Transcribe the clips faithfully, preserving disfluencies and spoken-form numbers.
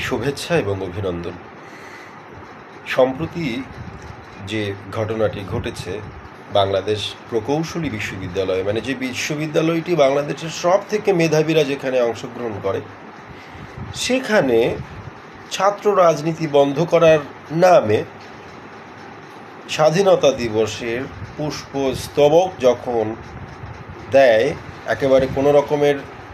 শুভেচ্ছা এবং অভিনন্দন। সম্প্রতি যে ঘটনাটি ঘটেছে বাংলাদেশ প্রকৌশলী বিশ্ববিদ্যালয়, মানে যে বিশ্ববিদ্যালয়টি বাংলাদেশের সব থেকে মেধাবীরা যেখানে অংশগ্রহণ করে, সেখানে ছাত্র রাজনীতি বন্ধ করার নামে স্বাধীনতা দিবসের পুষ্পস্তবক যখন দেয়, একেবারে কোনো রকমের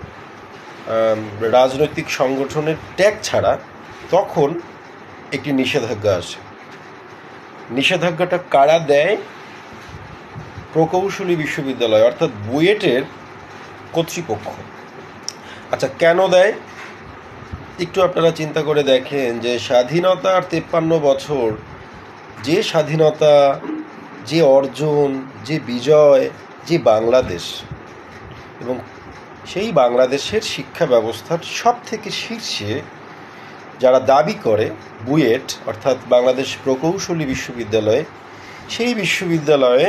রাজনৈতিক সংগঠনের ট্যাগ ছাড়া, তখন একটি নিষেধাজ্ঞা আসে। নিষেধাজ্ঞাটা কারা দেয়? প্রকৌশলী বিশ্ববিদ্যালয় অর্থাৎ বুয়েটের কর্তৃপক্ষ। আচ্ছা, কেন দেয়? একটু আপনারা চিন্তা করে দেখেন যে স্বাধীনতার তেপ্পান্ন বছর, যে স্বাধীনতা, যে অর্জন, যে বিজয়, যে বাংলাদেশ, এবং সেই বাংলাদেশের শিক্ষা ব্যবস্থার সব থেকে শীর্ষে যারা দাবি করে বুয়েট অর্থাৎ বাংলাদেশ প্রকৌশলী বিশ্ববিদ্যালয়, সেই বিশ্ববিদ্যালয়ে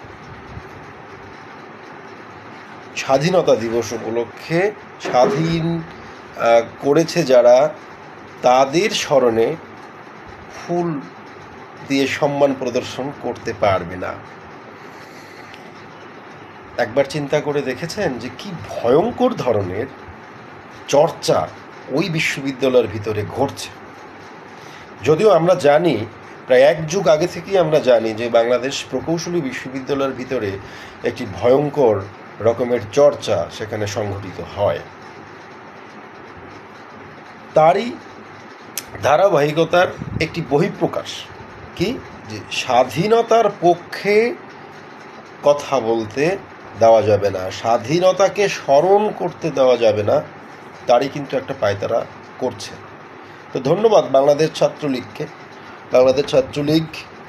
স্বাধীনতা দিবস উপলক্ষে স্বাধীন করেছে যারা, তাদের স্মরণে ফুল দিয়ে সম্মান প্রদর্শন করতে পারবে না। একবার চিন্তা করে দেখেছেন যে কি ভয়ঙ্কর ধরনের চর্চা ওই বিশ্ববিদ্যালয়ের ভিতরে ঘটছে? যদিও আমরা জানি, প্রায় এক যুগ আগে থেকেই আমরা জানি যে বাংলাদেশ প্রকৌশলী বিশ্ববিদ্যালয়ের ভিতরে একটি ভয়ঙ্কর রকমের চর্চা সেখানে সংঘটিত হয়। তারই ধারাবাহিকতার একটি বহিঃপ্রকাশ কি, যে স্বাধীনতার পক্ষে কথা বলতে দেওয়া যাবে না, স্বাধীনতাকে স্মরণ করতে দেওয়া যাবে না, তারই কিন্তু একটা পায়তারা করছে। তো ধন্যবাদ বাংলাদেশ ছাত্রলীগকে। বাংলাদেশ ছাত্রলীগ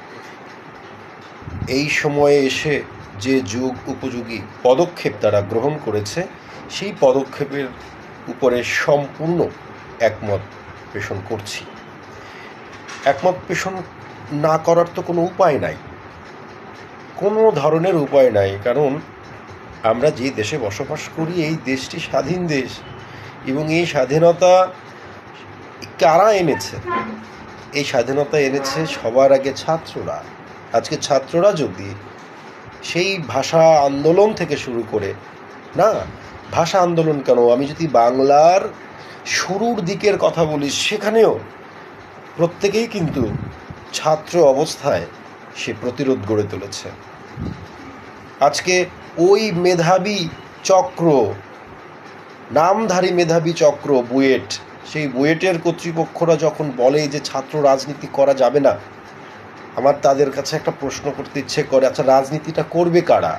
এই সময়ে এসে যে যুগ উপযোগী পদক্ষেপ তারা গ্রহণ করেছে, সেই পদক্ষেপের উপরে সম্পূর্ণ একমত পোষণ করছি। একমত পোষণ না করার তো কোনো উপায় নাই, কোনো ধরনের উপায় নাই। কারণ আমরা যে দেশে বসবাস করি, এই দেশটি স্বাধীন দেশ, এবং এই স্বাধীনতা কারা এনেছে? এই স্বাধীনতা এনেছে সবার আগে ছাত্ররা। আজকে ছাত্ররা যদি সেই ভাষা আন্দোলন থেকে শুরু করে, না ভাষা আন্দোলন কেন, আমি যদি বাংলার শুরুর দিকের কথা বলি, সেখানেও প্রত্যেকেই কিন্তু ছাত্র অবস্থায় সে প্রতিরোধ গড়ে তুলেছে। আজকে ওই মেধাবী চক্র, নামধারী মেধাবী চক্র বুয়েট, সেই বুয়েটের কর্তৃপক্ষরা যখন বলে যে ছাত্র রাজনীতি করা যাবে না, আমার তাদের কাছে একটা প্রশ্ন করতে ইচ্ছে করে, আচ্ছা রাজনীতিটা করবে কারা?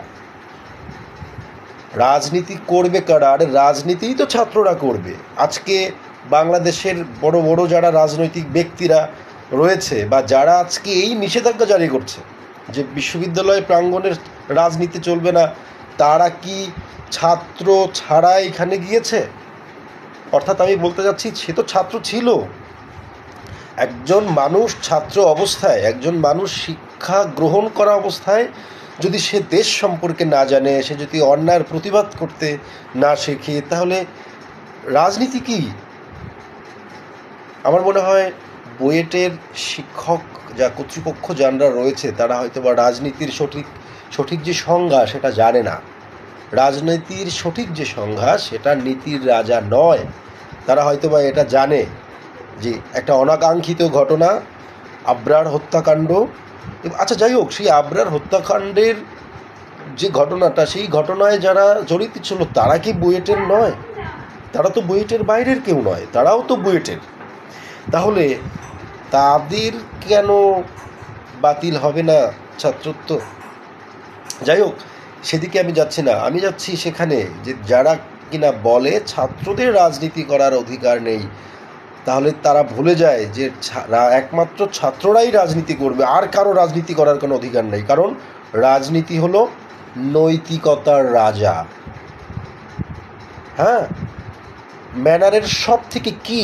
রাজনীতি করবে কারা? আরে রাজনীতিই তো ছাত্ররা করবে। আজকে বাংলাদেশের বড় বড় যারা রাজনৈতিক ব্যক্তিরা রয়েছে, বা যারা আজকে এই নিষেধাজ্ঞা জারি করছে যে বিশ্ববিদ্যালয় প্রাঙ্গণের রাজনীতি চলবে না, তারা কি ছাত্র ছাড়া এখানে গিয়েছে? অর্থাৎ আমি বলতে যাচ্ছি, সে তো ছাত্র ছিল। একজন মানুষ ছাত্র অবস্থায়, একজন মানুষ শিক্ষা গ্রহণ করা অবস্থায় যদি সে দেশ সম্পর্কে না জানে, সে যদি অন্যায়ের প্রতিবাদ করতে না শেখে, তাহলে রাজনীতি কি? আমার মনে হয় বুয়েটের শিক্ষক যা কর্তৃপক্ষ যারা রয়েছে, তারা হয়তো বা রাজনীতির সঠিক সঠিক যে সংজ্ঞা সেটা জানে না। রাজনীতির সঠিক যে সংজ্ঞা সেটা নীতির রাজা নয়। তারা হয়তো বা এটা জানে যে একটা অনাকাঙ্ক্ষিত ঘটনা, আবরার হত্যাকাণ্ড। আচ্ছা যাই হোক, সেই আবরার হত্যাকাণ্ডের যে ঘটনাটা, সেই ঘটনায় যারা জড়িত ছিল তারা কি বুয়েটের নয়? তারা তো বুয়েটের বাইরের কেউ নয়, তারাও তো বুয়েটের। তাহলে তাদের কেন বাতিল হবে না ছাত্রত্ব? যাই হোক, সেদিকে আমি যাচ্ছি না। আমি যাচ্ছি সেখানে যে যারা কিনা বলে ছাত্রদের রাজনীতি করার অধিকার নেই, তাহলে তারা ভুলে যায় যে একমাত্র ছাত্ররাই রাজনীতি করবে, আর কারো রাজনীতি করার কোনো অধিকার নেই। কারণ রাজনীতি হলো নৈতিকতার রাজা। হ্যাঁ, ম্যানারের সব থেকে কিং,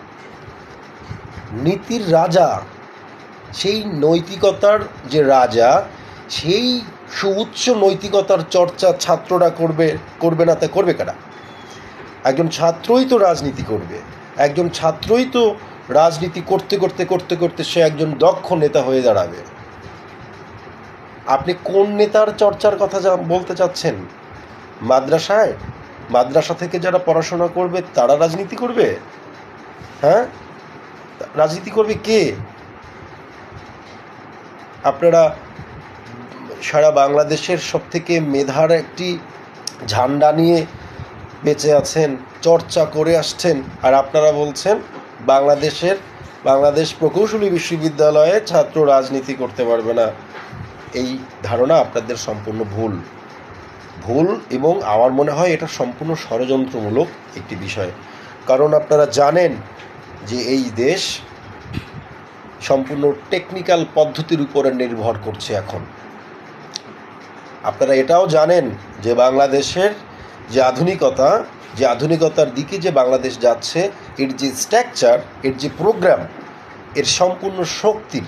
নীতির রাজা, সেই নৈতিকতার যে রাজা, সেই সুউচ্চ নৈতিকতার চর্চা ছাত্ররা করবে করবে না তা করবে কারা? একজন ছাত্রই তো রাজনীতি করবে, একজন ছাত্রই তো রাজনীতি করতে করতে করতে করতে সে একজন দক্ষ নেতা হয়ে দাঁড়াবে। আপনি কোন নেতার চর্চার কথা বলতে চাচ্ছেন? মাদ্রাসায় মাদ্রাসা থেকে যারা পড়াশোনা করবে তারা রাজনীতি করবে? হ্যাঁ, রাজনীতি করবে কে? আপনারা সারা বাংলাদেশের সবথেকে মেধার একটি ঝান্ডা নিয়ে বেঁচে আছেন, চর্চা করে আসছেন, আর আপনারা বলছেন বাংলাদেশের বাংলাদেশ প্রকৌশলী বিশ্ববিদ্যালয়ে ছাত্র রাজনীতি করতে পারবে না। এই ধারণা আপনাদের সম্পূর্ণ ভুল ভুল এবং আমার মনে হয় এটা সম্পূর্ণ ষড়যন্ত্রমূলক একটি বিষয়। কারণ আপনারা জানেন যে এই দেশ সম্পূর্ণ টেকনিক্যাল পদ্ধতির উপরে নির্ভর করছে এখন। আপনারা এটাও জানেন যে বাংলাদেশের যে আধুনিকতা যে আধুনিকতার দিকে যে বাংলাদেশ যাচ্ছে, এর যে স্ট্রাকচার, এর যে প্রোগ্রাম, এর সম্পূর্ণ শক্তির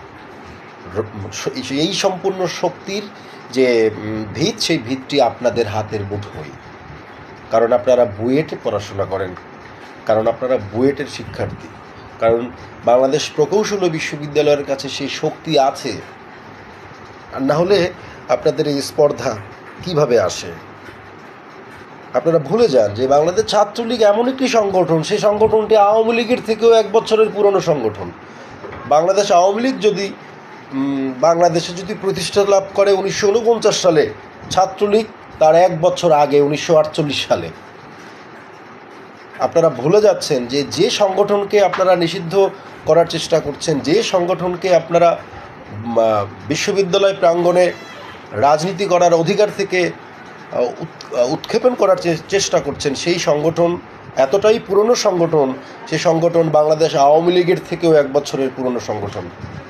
এই সম্পূর্ণ শক্তির যে ভিত, সেই ভিতটি আপনাদের হাতের মুঠোয়। কারণ আপনারা বুয়েটে পড়াশোনা করেন, কারণ আপনারা বুয়েটের শিক্ষার্থী, কারণ বাংলাদেশ প্রকৌশলী বিশ্ববিদ্যালয়ের কাছে সেই শক্তি আছে। আর না হলে আপনাদের এই স্পর্ধা কিভাবে আসে? আপনারা ভুলে যান যে বাংলাদেশ ছাত্রলীগ এমন একটি সংগঠন, সেই সংগঠনটি আওয়ামী লীগের থেকেও এক বছরের পুরনো সংগঠন। বাংলাদেশ আওয়ামী লীগ যদি বাংলাদেশে যদি প্রতিষ্ঠা লাভ করে উনিশশো উনপঞ্চাশ সালে, ছাত্রলীগ তার এক বছর আগে উনিশশো আটচল্লিশ সালে। আপনারা ভুলে যাচ্ছেন যে যে সংগঠনকে আপনারা নিষিদ্ধ করার চেষ্টা করছেন, যে সংগঠনকে আপনারা বিশ্ববিদ্যালয় প্রাঙ্গণে রাজনীতি করার অধিকার থেকে উৎক্ষেপণ করার চেষ্টা করছেন, সেই সংগঠন এতটাই পুরনো সংগঠন, সেই সংগঠন বাংলাদেশ আওয়ামী লীগের থেকেও এক বছরের পুরনো সংগঠন।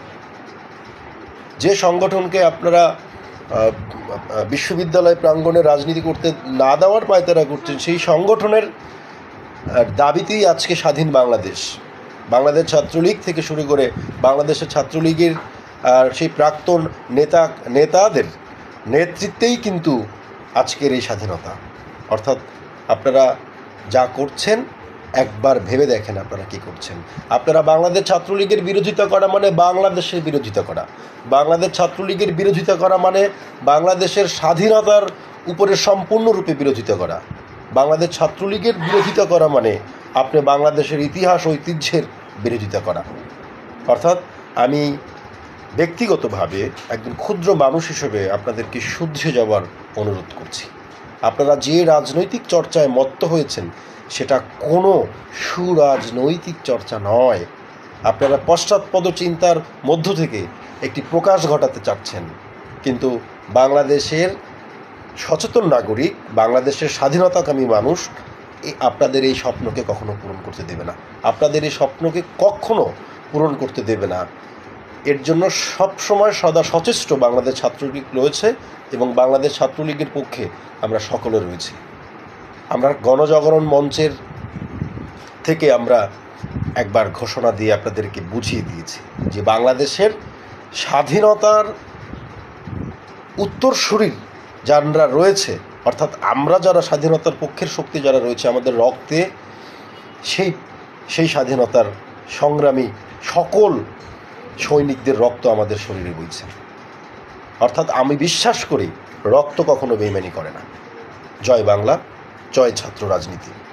যে সংগঠনকে আপনারা বিশ্ববিদ্যালয় প্রাঙ্গণে রাজনীতি করতে না দেওয়ার পায়তারা করছেন, সেই সংগঠনের দাবিতেই আজকে স্বাধীন বাংলাদেশ। বাংলাদেশ ছাত্রলীগ থেকে শুরু করে বাংলাদেশের ছাত্রলীগের আর সেই প্রাক্তন নেতা নেতাদের নেতৃত্বেই কিন্তু আজকের এই স্বাধীনতা। অর্থাৎ আপনারা যা করছেন একবার ভেবে দেখেন আপনারা কি করছেন। আপনারা বাংলাদেশ ছাত্রলীগের বিরোধিতা করা মানে বাংলাদেশের বিরোধিতা করা। বাংলাদেশ ছাত্রলীগের বিরোধিতা করা মানে বাংলাদেশের স্বাধীনতার উপরে সম্পূর্ণরূপে বিরোধিতা করা। বাংলাদেশ ছাত্রলীগের বিরোধিতা করা মানে আপনি বাংলাদেশের ইতিহাস ঐতিহ্যের বিরোধিতা করা। অর্থাৎ আমি ব্যক্তিগতভাবে একজন ক্ষুদ্র মানুষ হিসেবে আপনাদেরকে শুধরে যাওয়ার অনুরোধ করছি। আপনারা যে রাজনৈতিক চর্চায় মত্ত হয়েছেন সেটা কোনো সুরাজনৈতিক চর্চা নয়। আপনারা পশ্চাৎপদ চিন্তার মধ্য থেকে একটি প্রকাশ ঘটাতে চাচ্ছেন, কিন্তু বাংলাদেশের সচেতন নাগরিক, বাংলাদেশের স্বাধীনতাকামী মানুষ আপনাদের এই স্বপ্নকে কখনো পূরণ করতে দেবে না। আপনাদের এই স্বপ্নকে কখনো পূরণ করতে দেবে না। এর জন্য সবসময় সদা সচেষ্ট বাংলাদেশ ছাত্রলীগ রয়েছে এবং বাংলাদেশ ছাত্রলীগের পক্ষে আমরা সকলে রয়েছি। আমরা গণজাগরণ মঞ্চের থেকে আমরা একবার ঘোষণা দিয়ে আপনাদেরকে বুঝিয়ে দিয়েছি যে বাংলাদেশের স্বাধীনতার উত্তরসূরির যারা রয়েছে, অর্থাৎ আমরা যারা স্বাধীনতার পক্ষের শক্তি যারা রয়েছে, আমাদের রক্তে সেই সেই স্বাধীনতার সংগ্রামী সকল সৈনিকদের রক্ত আমাদের শরীরে বইছে। অর্থাৎ আমি বিশ্বাস করি রক্ত কখনো বেইমানি করে না। জয় বাংলা, জয় ছাত্র রাজনীতি।